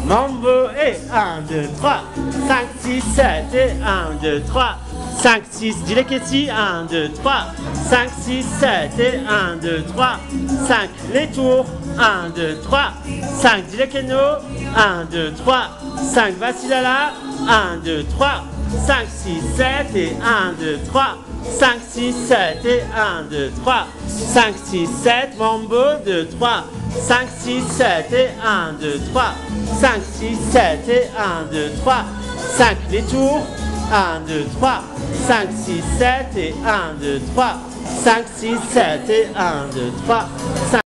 Mambo et 1, 2, 3, 5, 6, 7 et 1, 2, 3, 5, 6, dis les questions, 1, 2, 3, 5, 6, 7 et 1, 2, 3, 5, les tours, 1, 2, 3, 5, dis les kénos, 1, 2, 3, 5, Vassilala, 1, 2, 3, 5, 6, 7 et 1, 2, 3, 5, 6, 7 et 1, 2, 3, 5, 6, 7, Mambo, 2, 3, 5, 6, 7 et 1, 2, 3, 5, 6, 7 et 1, 2, 3, 5, les tours, 1, 2, 3, 5, 6, 7 et 1, 2, 3, 5, 6, 7 et 1, 2, 3, 5.